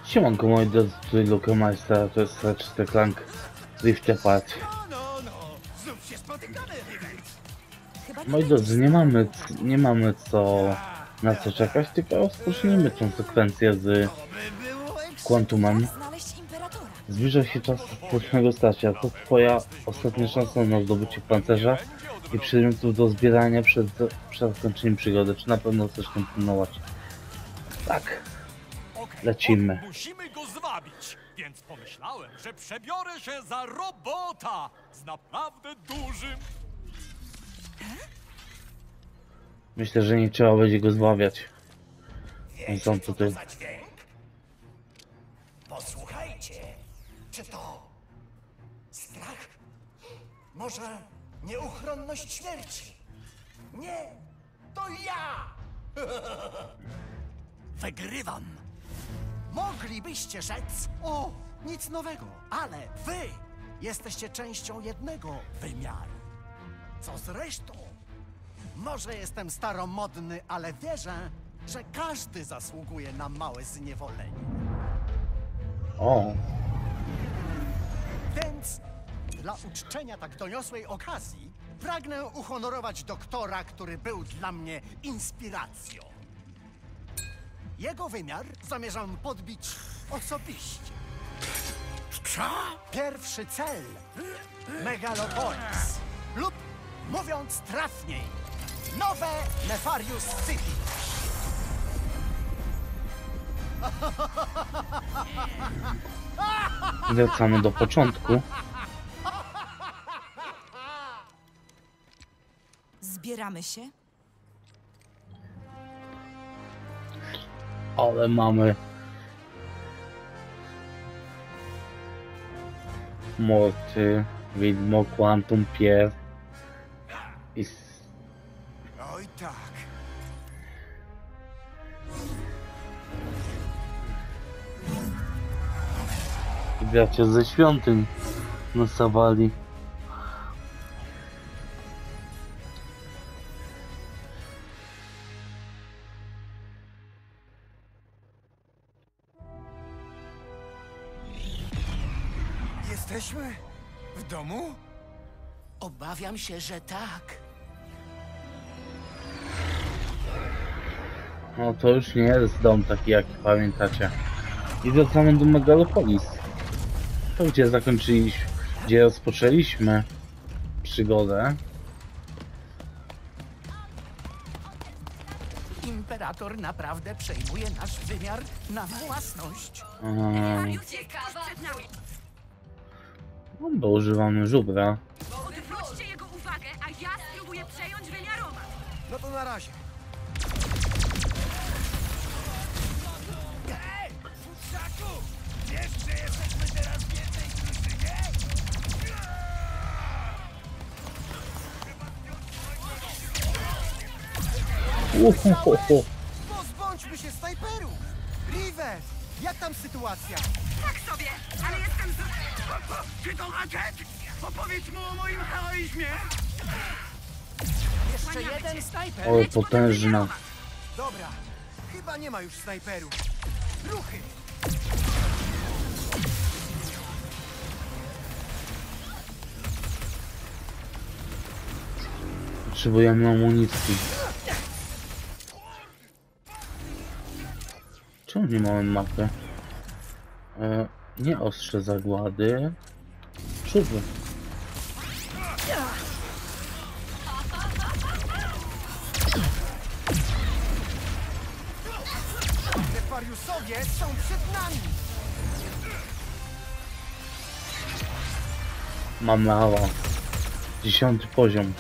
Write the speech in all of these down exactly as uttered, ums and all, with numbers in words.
Siemanko moi drodzy, tutaj Luke Meister, to jest czysty klank Rift Apart. Moi drodzy, nie mamy, nie mamy co na co czekać, tylko rozpocznijmy tą sekwencję z Quantumem. Zbliża się czas społecznego starcia, to twoja ostatnia szansa na zdobycie pancerza i przedmiotów do zbierania przed, przed zakończeniem przygody. Czy na pewno chcesz kontynuować? Tak. Lecimy. Musimy go zwabić, więc pomyślałem, że przebiorę się za robota z naprawdę dużym... Myślę, że nie trzeba będzie go zbawiać. On sam tutaj. Posłuchajcie, czy to strach? Może nieuchronność śmierci? Nie, to ja! Wygrywam! Moglibyście rzec, o, nic nowego, ale wy jesteście częścią jednego wymiaru. Co z resztą? Może jestem staromodny, ale wierzę, że każdy zasługuje na małe zniewolenie. O, Więc dla uczczenia tak doniosłej okazji pragnę uhonorować doktora, który był dla mnie inspiracją. Jego wymiar zamierzam podbić osobiście. Co? Pierwszy cel Megalopolis lub, mówiąc trafniej, nowe Nefarious City. wracamy do początku. Zbieramy się? Ale mamy Morty, Widmo, Quantum, Pier i s- Oj tak. i bracia ze świątyń nasawali. Jesteśmy w domu? Obawiam się, że tak. No to już nie jest dom taki, jaki pamiętacie. I wracamy do Megalopolis. To gdzie zakończyliśmy, gdzie rozpoczęliśmy przygodę. Imperator naprawdę przejmuje nasz wymiar na własność. Eee, Ciekawa! no bo używamy żubra. Odwróćcie jego uwagę, a ja spróbuję przejąć wymiaromat. No to na razie. Hej! Futrzaku! Wiesz, że jesteśmy teraz w jednej drużynie? Uhuhuhu. Pozbądźmy się snajperów! River! Jak tam sytuacja? Tak sobie, ale jestem z... Czy to rakiet? Opowiedz mu o moim heroizmie! Jeszcze jeden snajper! O, potężna. Dobra, chyba nie ma już snajperów. Ruchy! Potrzebujemy amunicji. Czemu nie mamy mapy? E, nie ostrze zagłady. Żubry. Nefariusowie są przed nami! Mamy awans. Dziesiąty poziom.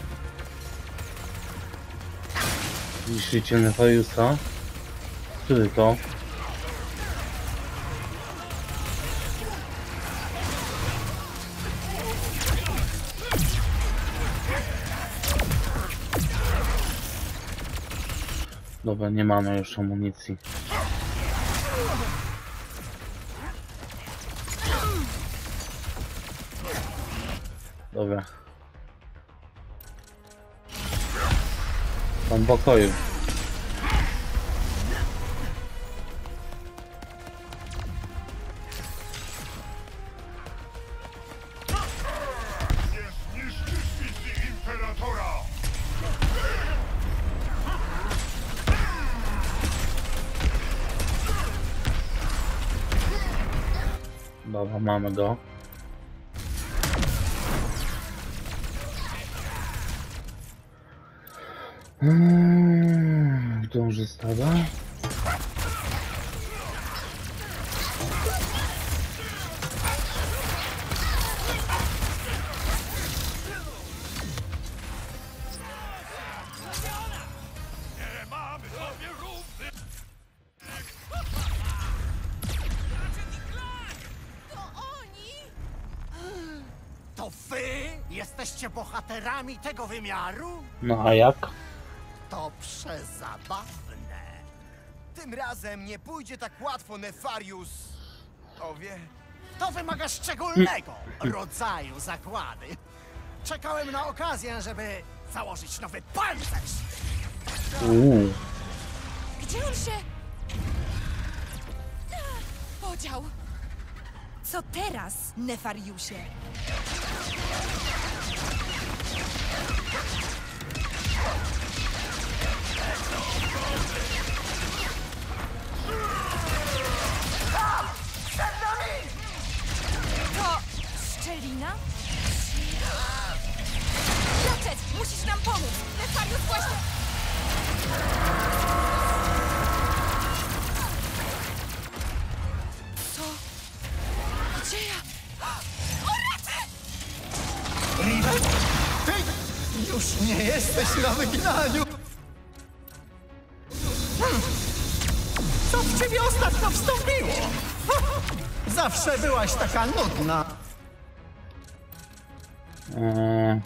Niszczycie Nefariusa. Który to? Dobra, nie mamy już amunicji. Dobra. Mam pokoju. Dobra, mamy go. Hmm, dąży stada. Nie mamy sobie równy. To oni? To wy jesteście bohaterami tego wymiaru? No a jak? To przezabawne. Tym razem nie pójdzie tak łatwo, Nefarius. Owie. To wymaga szczególnego rodzaju zakłady. Czekałem na okazję, żeby założyć nowy pancerz. Uuu. Gdzie on się podział? Co teraz, Nefariusie? To szczelina? Ratchet, musisz nam pomóc! Nefarius właśnie... Co? Gdzie ja? O, Ratchet! Riven? Ty już nie jesteś na wyginaniu! Hmm. Co w ciebie ostatnio wstąpiło? Zawsze byłaś taka nudna. Eee,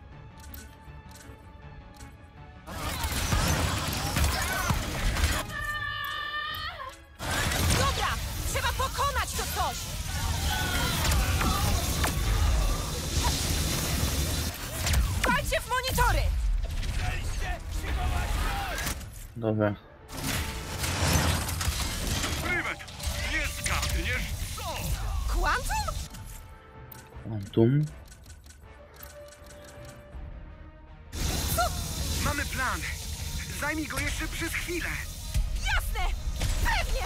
Dobra, trzeba pokonać to coś! Walcie w monitory! dobra. Rivet, nie zgadniesz co? Quantum? Quantum. Mamy plan. Zajmij go jeszcze przez chwilę. Jasne! Pewnie!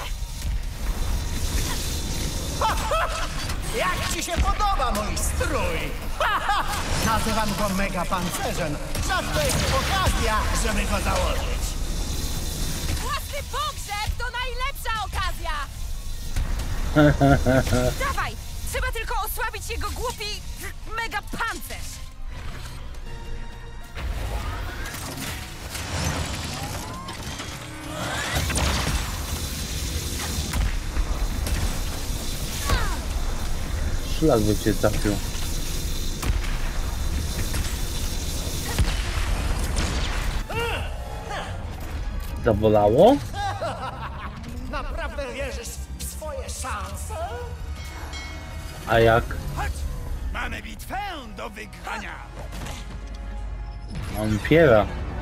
Jak ci się podoba mój strój? Nazywam go mega pancerzem. Rzadko jest okazja, żeby go założyć. Własny pogrzeb to najlepsza okazja! Dawaj! Trzeba tylko osłabić jego głupi mega pancerz! Szlak by cię trafił. Zabolało? Naprawdę wierzysz w swoje szanse? A jak? Chodź! Mamy bitwę do wygrania. On piera.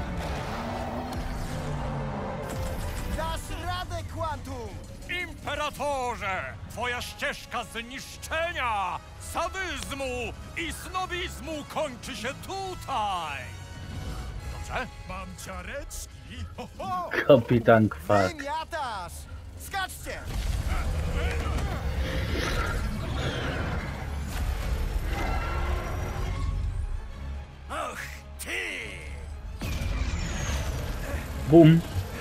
Dasz radę, Quantum! Imperatorze! Twoja ścieżka zniszczenia, sadyzmu i snobizmu kończy się tutaj! Dobrze? Mam ciareczki! Ho, ho. Kapitan Kwark. Wymiatasz! Skaczcie! Och, ty! Bum.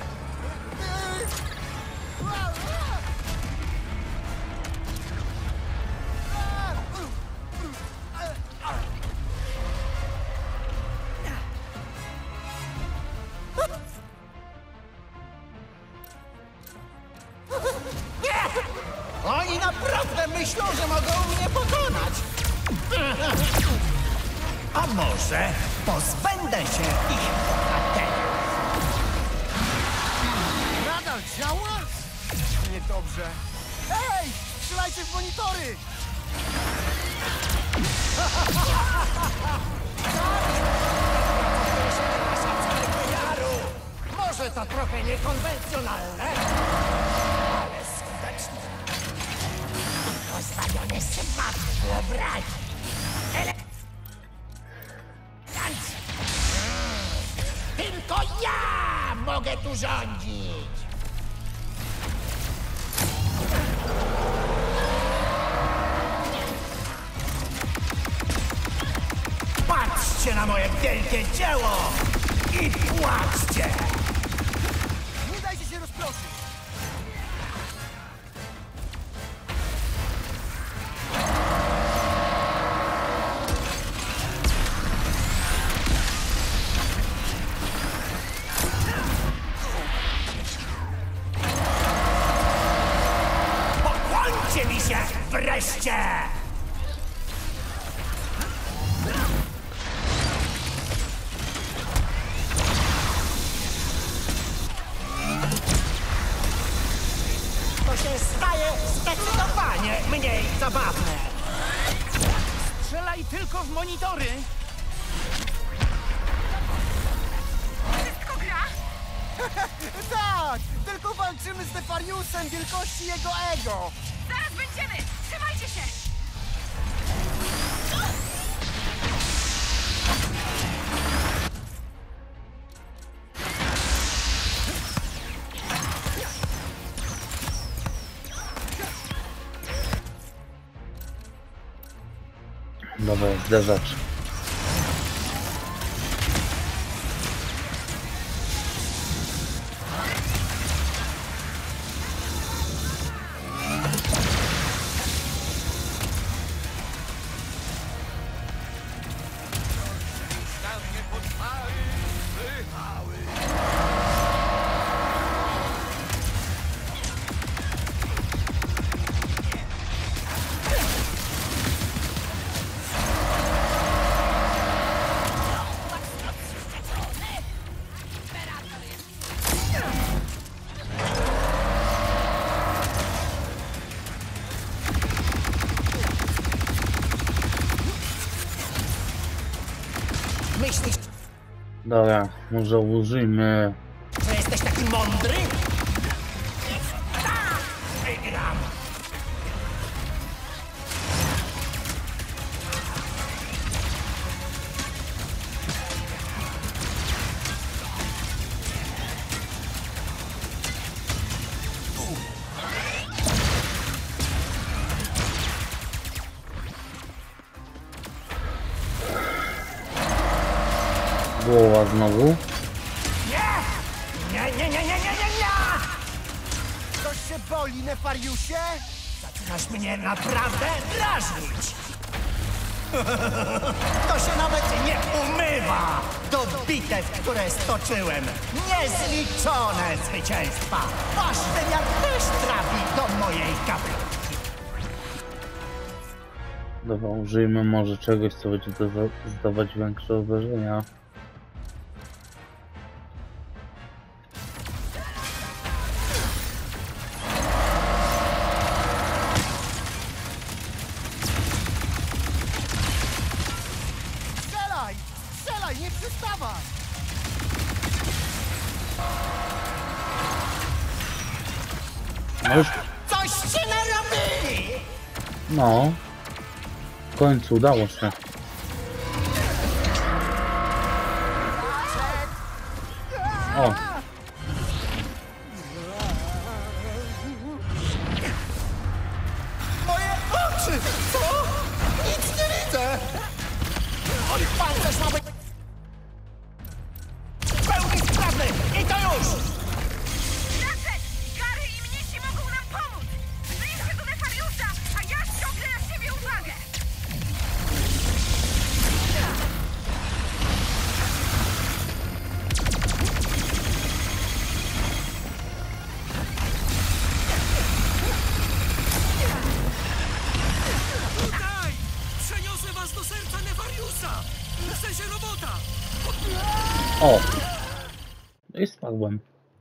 Oni naprawdę myślą, że mogą mnie pokonać. A może pozbędę się ich bohaterów? Nadal działa? Niedobrze. Ej! Strzelajcie w monitory! Może to trochę niekonwencjonalne, ale skuteczne. Pozbawione sympatii wyobraźni. Elegancja. Tylko ja mogę tu rządzić. na moje wielkie dzieło i płaczcie! Nie dajcie się rozproszyć! Pokłońcie mi się wreszcie! To się staje zdecydowanie mniej zabawne. Strzelaj tylko w monitory! Wszystko gra? Tak! Tylko walczymy z Nefariusem wielkości jego ego! Zaraz będziemy! Trzymajcie się! Dobra, zderzacz. Myślisz, Dobra, może użyjmy... że jesteś taki mądry? Tak! Wygram! Głowa znowu. Nie! Nie, nie, nie, nie, nie, nie, nie! Coś się boli, Nefariusie? Zaczynasz mnie naprawdę drażnić! To się nawet nie umywa do bitew, które stoczyłem. Niezliczone zwycięstwa! Wasz wymiar też trafi do mojej gabryki. Dobra, użyjmy może czegoś, co będzie zda- zdawać większe obrażenia. Strzelaj! Strzelaj, nie przestawaj! No już, Coście narobili! no. W końcu udało się. O, Moje oczy! Co? Nic nie widzę! Oj, pancerz ma być... w pełni sprawny! I to już! Ratchet! Gary i mnisi mogą nam pomóc! Zbliż się do Nefariusa, a ja ściągnę na siebie uwagę! Tutaj! Przeniosę was do serca Nefariusa! W sensie robota! o. No i spadłem.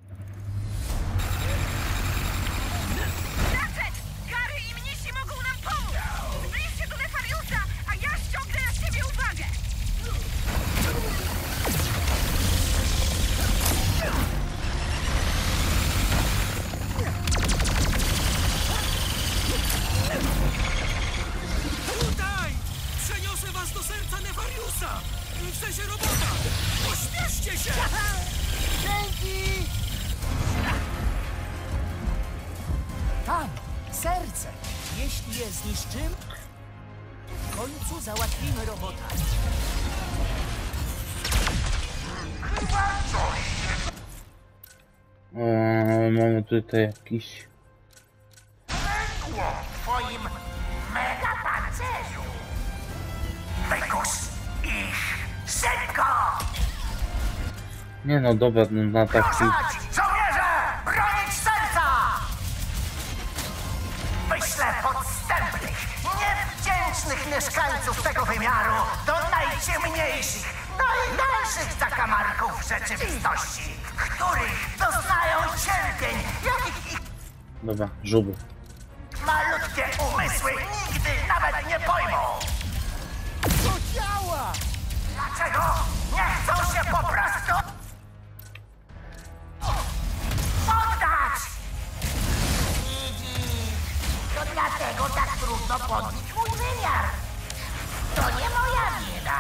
Ratchet! Gary i mnisi mogą nam pomóc! Zbliż się do Nefariusa, a ja ściągnę na siebie uwagę! Tutaj! Przeniosę was do serca Nefariusa! W sensie robota! Pośpieszcie się! Dzięki! Tam, serce. Jeśli je zniszczymy, w końcu załatwimy robota. O, mamy tutaj jakiś... w twoim mega pancerzu. Wykusz ich szybko! Nie no, dobra, no, na taki... Ruszać! Żołnierze! Bronić serca! Wyślę podstępnych, niewdzięcznych mieszkańców tego wymiaru do najciemniejszych, najdalszych zakamarków rzeczywistości, w których doznają cierpień, jakich ich Dobra, żuby. malutkie umysły nigdy nawet nie pojmą. To działa! Dlaczego nie chcą się po prostu poddać? To dlatego tak trudno podbić mój wymiar. To nie moja wina.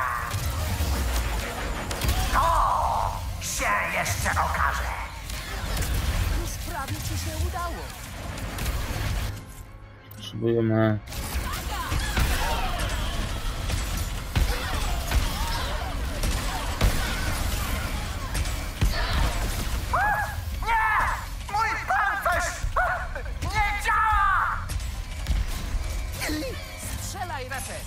To się jeszcze okaże. Już prawie ci się udało. Potrzebujemy... Nie! Mój pancerz nie działa! Strzelaj, Ratchet!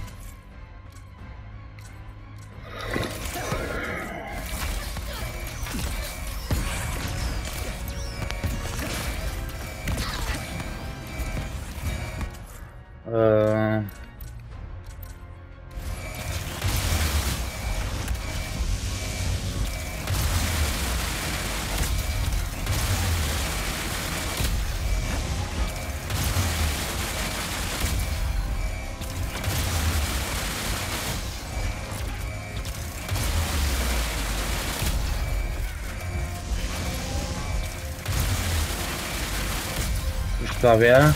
Eee... Już prawie.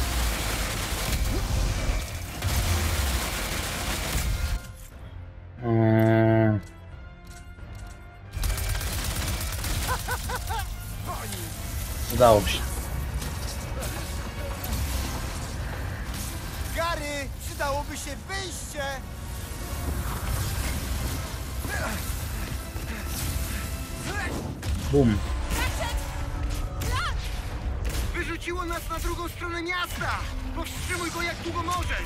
Eee... Udało się. Gary, przydałoby się wyjście! Bum. Wyrzuciło nas na drugą stronę miasta! Powstrzymuj go jak długo możesz!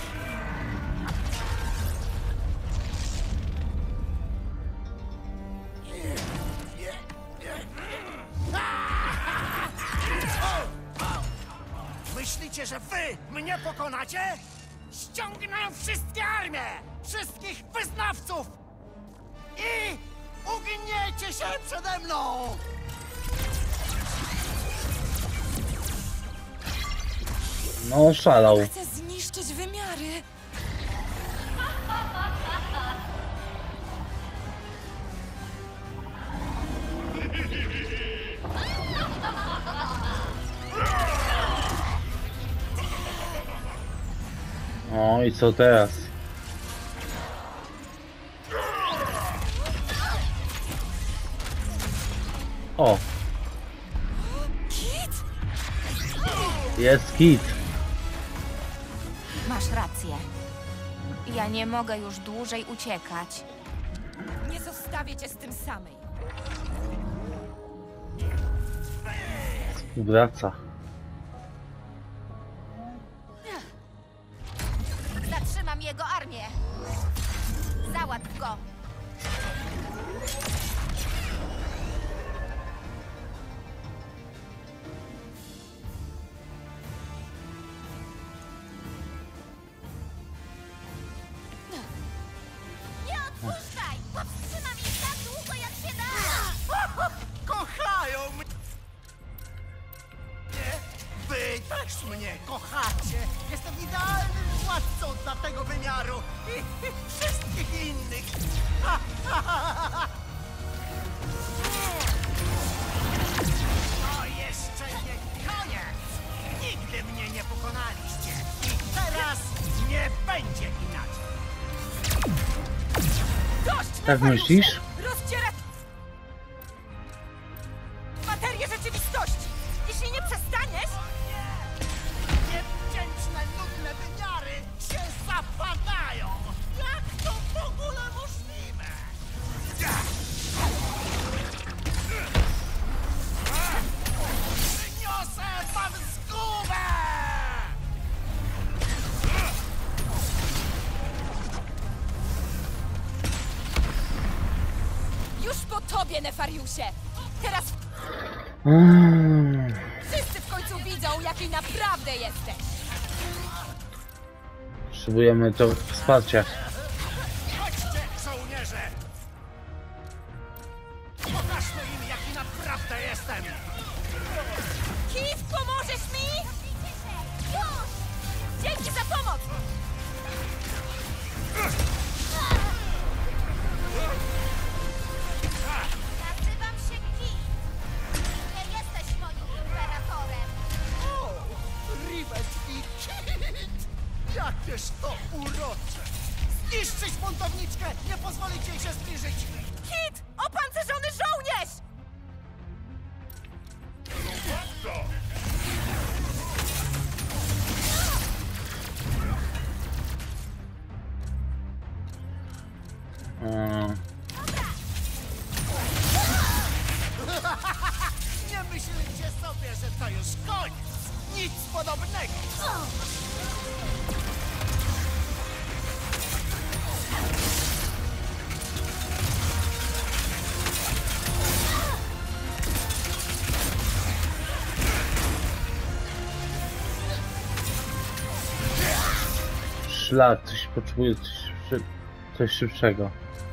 Myślicie, że wy mnie pokonacie? Ściągnę wszystkie armie! Wszystkich wyznawców! I ugniecie się przede mną! No, szalał. Chcę zniszczyć wymiary. O, i co teraz? O, Kit! jest kit. Masz rację. Ja nie mogę już dłużej uciekać. Nie zostawię cię z tym samej. Wraca. Zatrzymam jego armię. Załatw go. Nie odpuszczaj! Powstrzymam ich tak długo, jak się da! Kochają mnie! Wy też mnie kochacie! Jestem idealnym władcą dla tego wymiaru i wszystkich innych! To jeszcze nie koniec! Nigdy mnie nie pokonaliście i teraz nie będzie inaczej! Dość! Tak myślisz? Rozdziera materię rzeczywistości! Jeśli nie przestaniesz, Niewdzięczne, nudne wymiary się zapadają! Jak to w ogóle możliwe? tobie, Nefariusie! Teraz Mm. wszyscy w końcu widzą, jaki naprawdę jesteś! Potrzebujemy to wsparcia. Chodźcie, żołnierze! Pokażmy im, jaki naprawdę jestem! Kif, pomożesz mi? Już! Dzięki za pomoc! Nazywam się Kit. Nie jesteś moim imperatorem. O, Rivet i Kit! Jakież to urocze! Zniszczyć buntowniczkę! Nie pozwolić jej się zbliżyć! Kit! Opancerzony żołnierz! Mm. Nie myślcie sobie, że to już koniec! Nic podobnego! Szlak, coś potrzebuje, coś, szy- coś szybszego.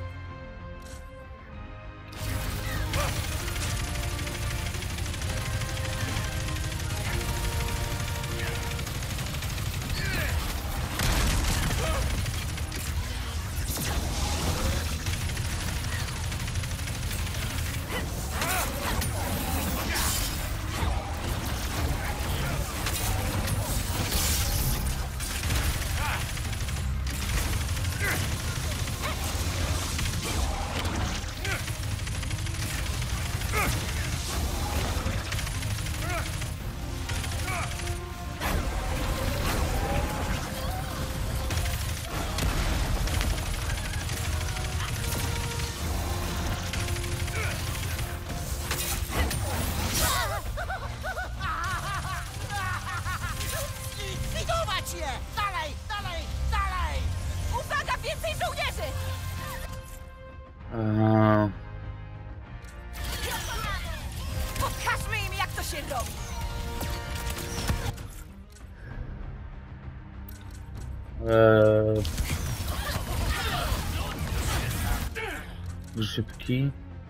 Zlikwidować je! Dalej, dalej, dalej! Uwaga, więcej żołnierzy! Eee, Pokażmy im, jak to się robi! eee, szybki.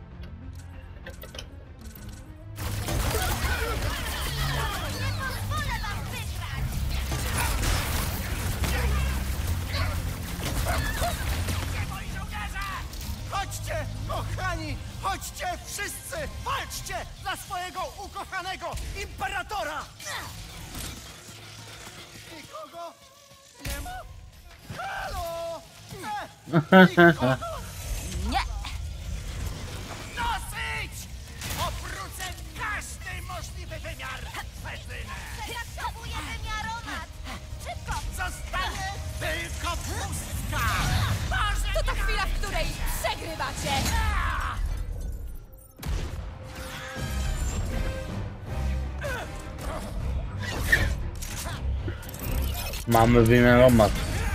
Wolę wam wygrać. Moi żołnierze! Chodźcie, kochani! Chodźcie wszyscy! Walczcie dla swojego ukochanego imperatora! Nikogo nie ma? Halo! E, nikogo? Nie! Dosyć! Obrócę każdy możliwy wymiar! Fetynę! Potrzebuję wymiaromat. Szybko! Zostanie tylko pustka! Boże! To ta chwila, w której przegrywacie! Mamy wymiaromat.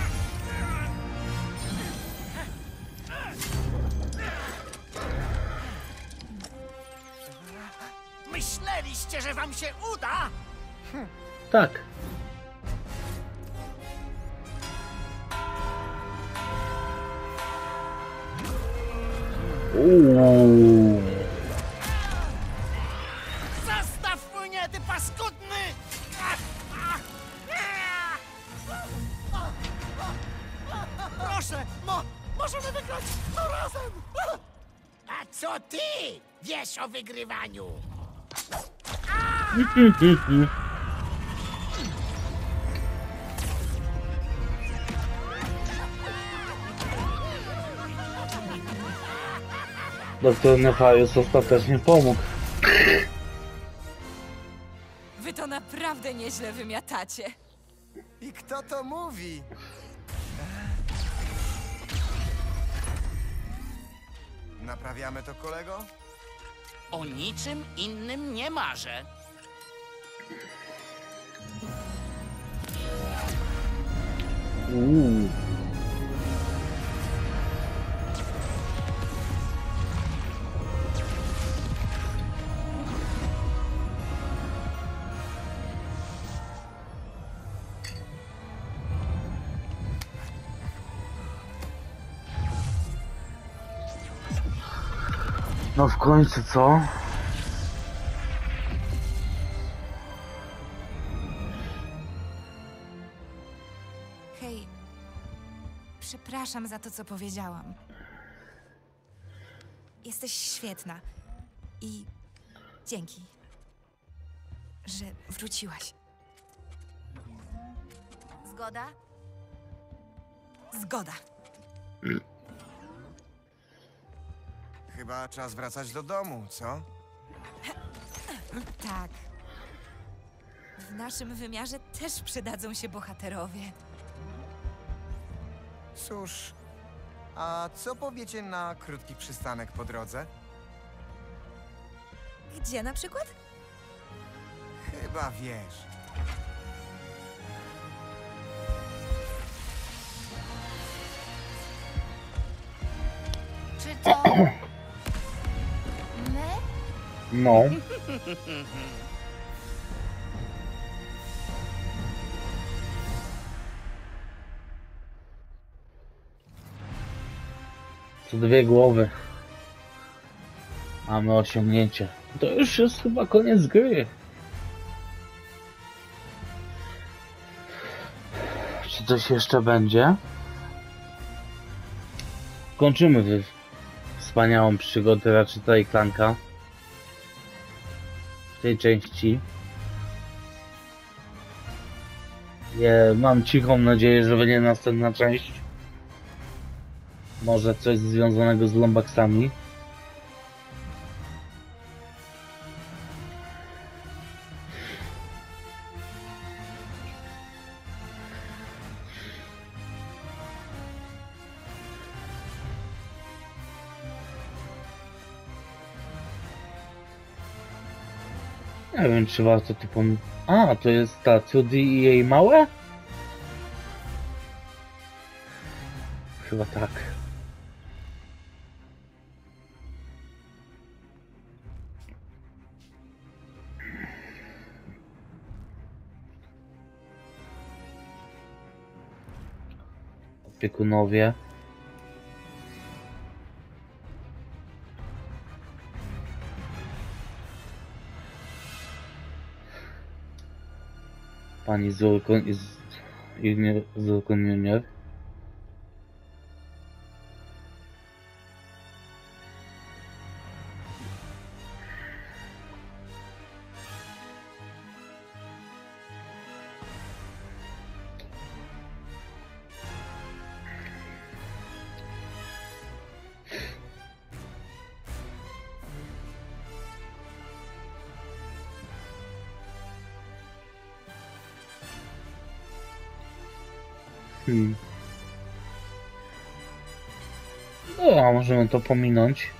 Myśleliście, że wam się uda? Tak. Uuu. Zastaw mnie, ty paskudny! Proszę, mo, możemy wygrać to razem! A co ty wiesz o wygrywaniu? Doktor Nefarius ostatecznie pomógł. Wy to naprawdę nieźle wymiatacie. I kto to mówi? Naprawiamy to, kolego? O niczym innym nie marzę. Uuu. No w końcu co? Hej, przepraszam za to, co powiedziałam. Jesteś świetna i dzięki, że wróciłaś. Zgoda? Zgoda. Chyba czas wracać do domu, co? Tak. W naszym wymiarze też przydadzą się bohaterowie. Cóż, a co powiecie na krótki przystanek po drodze? Gdzie na przykład? Chyba wiesz. Czy to... my? No. Co dwie głowy. Mamy osiągnięcie. To już jest chyba koniec gry. Czy coś jeszcze będzie? Kończymy tę wspaniałą przygodę Ratcheta i Clanka w tej części. Je, mam cichą nadzieję, że będzie następna część. Może coś związanego z Lombaxami. Nie wiem, czy warto tu pom... A, to jest ta Trudy i jej małe? Chyba tak. Opiekunowie. Pani Zurkon i z... Zurkon Junior. Hmm. No, a możemy to pominąć.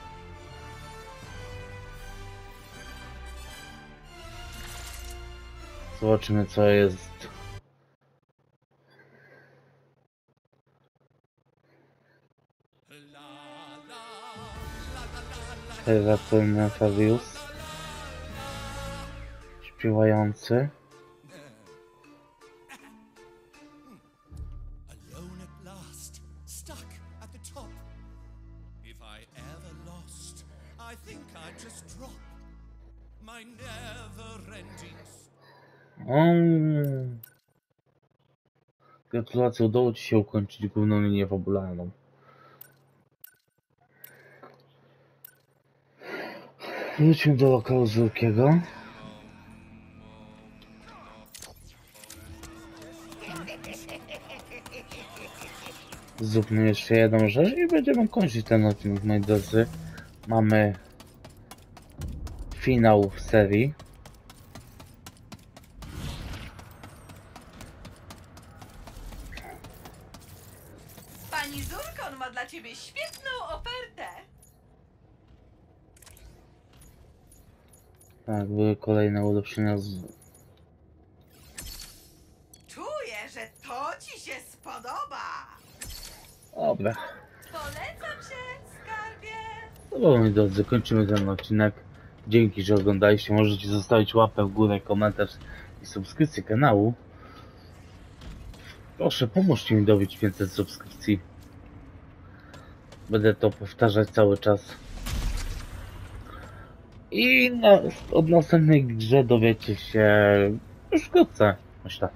Zobaczymy, co jest. Heraton Nefarius. Śpiewający. Alone at last, stuck at the top. If I ever lost, I think I'd just drop my never-ending. Um. Gratulacje, udało ci się ukończyć główną linię fabularną. Wróćmy do lokalu Zurkiego. Zróbmy jeszcze jedną rzecz i będziemy kończyć ten odcinek, moi drodzy. Mamy finał serii. Pani Zurkon ma dla ciebie świetną ofertę. Tak, były kolejne ulepszenia z... Czuję, że to ci się spodoba. Dobra. Polecam się, skarbie. Dobra, moi drodzy, kończymy ten odcinek. Dzięki, że oglądaliście. Możecie zostawić łapę w górę, komentarz i subskrypcję kanału. Proszę, pomóżcie mi dobić pięćset subskrypcji. Będę to powtarzać cały czas. I na, od następnej grze dowiecie się już wkrótce, myślę.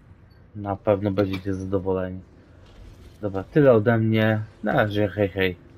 Na pewno będziecie zadowoleni. Dobra, tyle ode mnie. Na razie, hej hej.